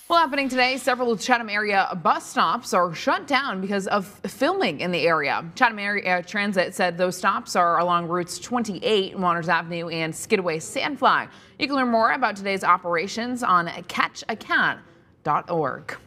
Well, happening today, several Chatham area bus stops are shut down because of filming in the area. Chatham Area Transit said those stops are along routes 28, Waters Avenue, and Skidaway Sandfly. You can learn more about today's operations on catchacat.org.